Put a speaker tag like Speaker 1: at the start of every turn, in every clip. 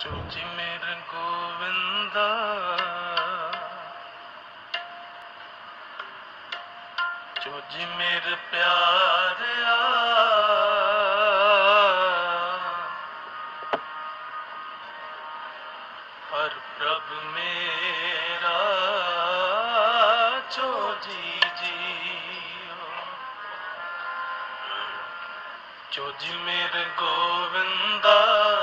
Speaker 1: जी मेरे गोविंदा जो जी मेरे प्यारिया हर प्रभ मेरा जो जी जो जी मेरे गोविंदा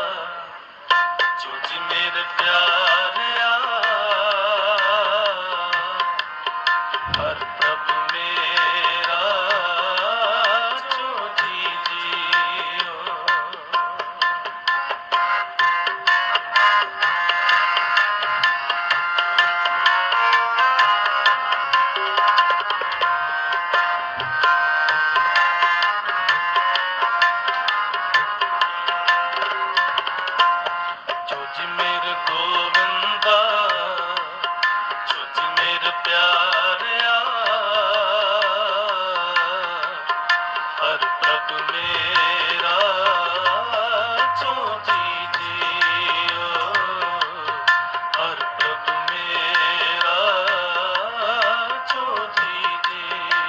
Speaker 1: जो जी मेरे प्यारिया हर प्रभ मेरा जो जी जो जी मेरे गोविंदा जो जी मेरे प्यारिया हर प्रभ मेरा जो जी हर प्रभ मेरा जो जी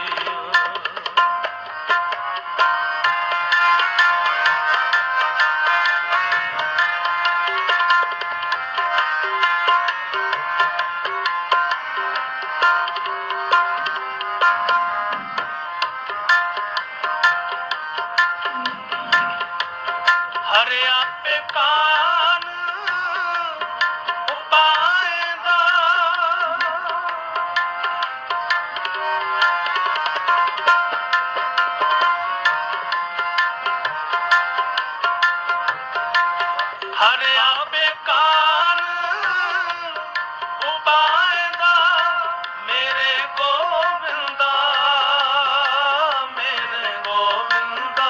Speaker 1: हरे आपे कान उपायदा हरे आपे कान उपायदा मेरे गोविंदा मेरे गोविंदा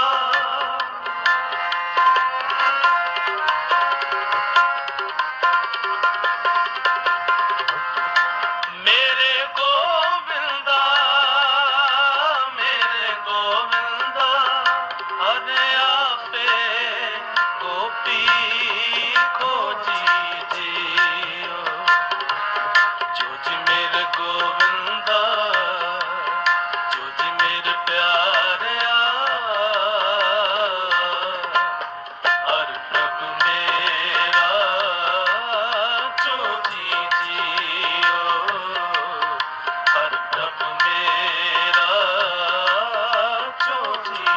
Speaker 1: मेरे गोविंदा हरे आपे गोपी खोजी जियो जो जी मेरे गोविंदा जो जी मेरे प्यारिया हर प्रभ मेरा जो जी हर प्रभ मेरा जो जी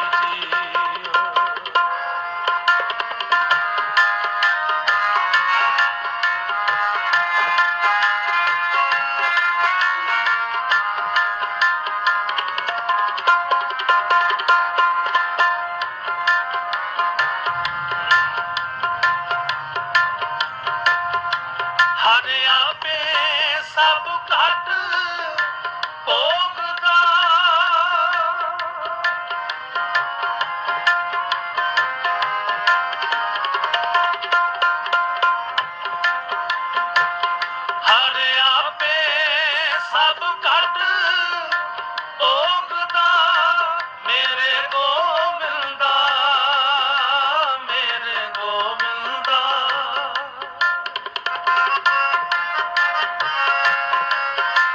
Speaker 1: हरे आपे सब घट भोगदा हरे आपे सब घट भोगदा मेरे गोविंदा मेरे गोविंदा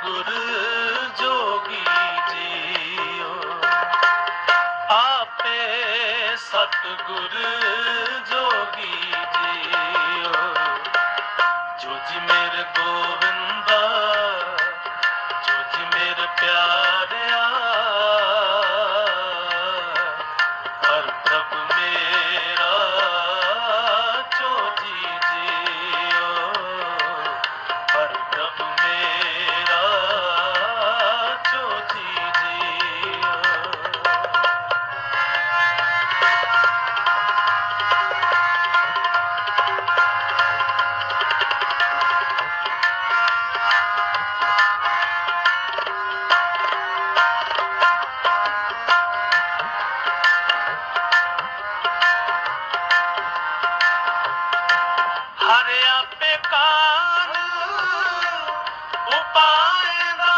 Speaker 1: सतगुर जोगी जियो आपे सतगुर जोगी जियो जो जी मेरे गोविंदा जो जी मेरे प्यारिया हर प्रभु मेरा जो जी जियो हर प्रभु मेरा जो जी जियो हर आपे कान उपायदा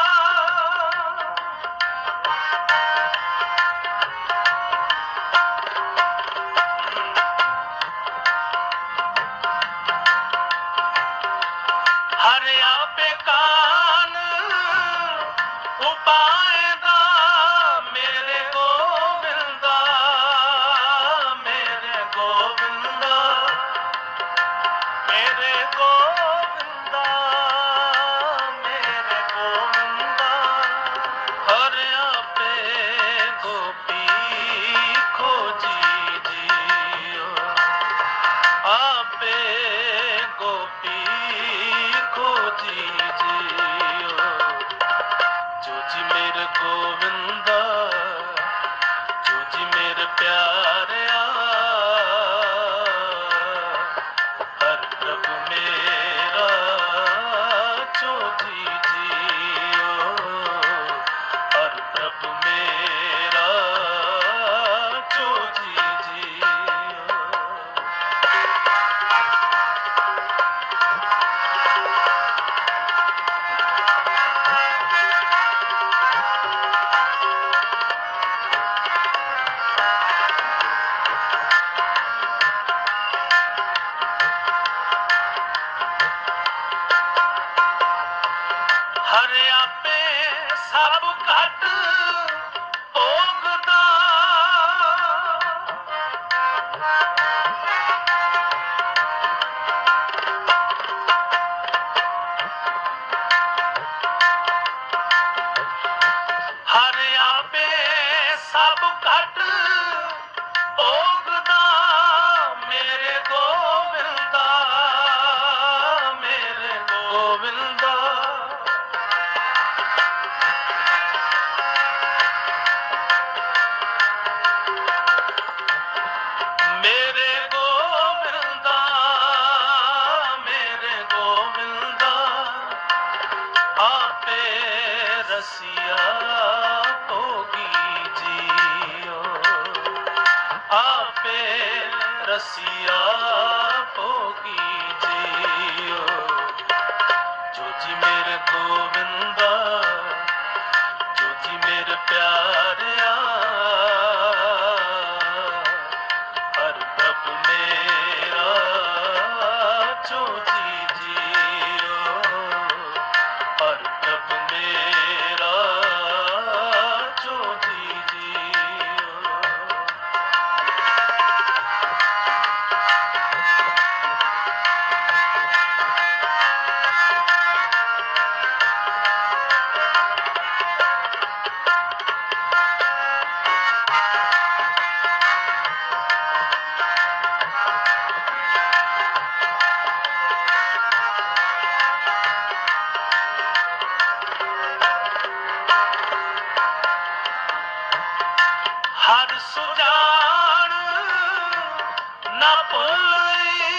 Speaker 1: हर आपे कान उपायदा मेरे गोविंदा मेरे गोविंदा मेरे गोविंदा मेरे गोविंदा हर आपे गोपी खोजी जियो आपे गोपी खोजी जियो जो जी मेरे गोविंदा जो जी मेरे प्यारिया हर प्रभु मेरा जो जी जियो हर प्रभु मेरा जो जी जियो हर आपे सब घट ओगदा हर आपे सब घट ओगदा मेरे गोविंदा मेरे गोविंदा मेरे गोविंदा मेरे गोविंदा आपे रसिया भोगी जियो आपे रसिया भोगी जियो जो जी मेरे गोविंदा जो जी मेरे प्यारिया हर प्रभु मेरा जो जी जियो हर प्रभु मेरा जो जी जियो हर सुजान न भुलई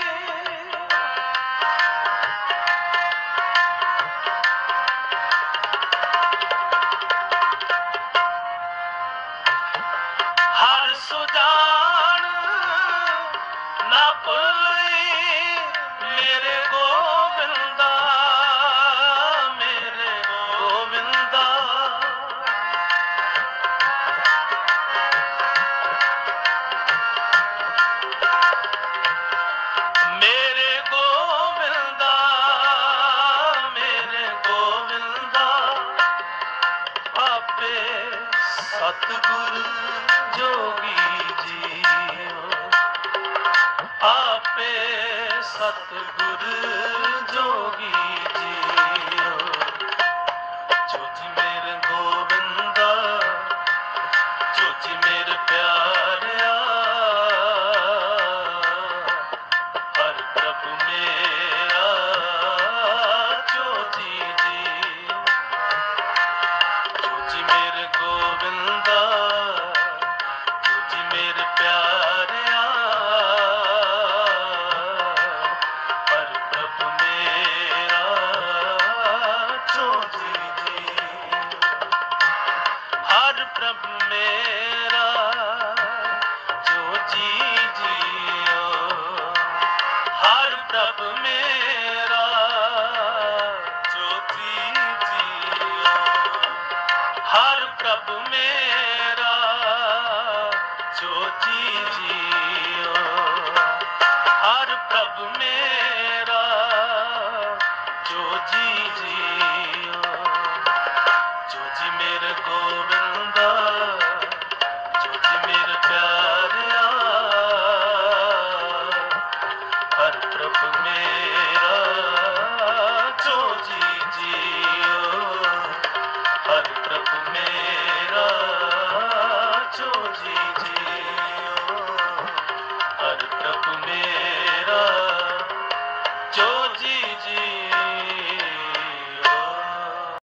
Speaker 1: हर सुजान न भुलई मेरे गोविंदा मेरे गोविंदा मेरे गोविंदा मेरे गोविंदा ਆਪੇ ਸਤਿਗੁਰ ਜੋਗੀ ਜੀਓ। ਜੋ ਜੀ ਮੇਰੇ ਗੋਬਿੰਦਾ, ਜੋ ਜੀ ਮੇਰੇ ਪਿਆਰਿਆ, ਹਰ ਪ੍ਰਭ ਮੇਰਾ ਜੋ ਜੀ ਜੋ ਜੀ ਮੇਰੇ ਗੋਬਿੰਦਾ, ਜੋ ਜੀ ਮੇਰੇ ਪਿਆਰਿਆ, ਹਰ ਪ੍ਰਭ ਮੇਰਾ ਜੋ ਜੀ ਹਰ ਪ੍ਰਭ ਮੇਰਾ ਜੋ ਜੀ ਜੀਓ। ਹਰ ਪ੍ਰਭ ਮੇਰਾ ਜੋ ਜੀ ਜੀਓ। ਹਰ ਪ੍ਰਭ ਮੇਰਾ ਜੋ ਜੀ ਜੀਓ। ਹਰ ਪ੍ਰਭ ਮੇਰਾ ਜੋ ਜੀ ਜੀਓ। ਜੋ ਜੀ ਮੇਰੇ ਗੋਬਿੰਦਾ, ਜੋ ਜੀ ਮੇਰੇ ਪਿਆਰਿਆ, ਹਰ ਪ੍ਰਭ ਮੇਰਾ